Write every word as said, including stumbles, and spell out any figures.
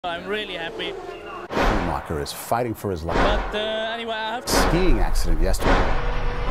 I'm really happy. Schumacher is fighting for his life. But uh, anyway, I have skiing accident yesterday.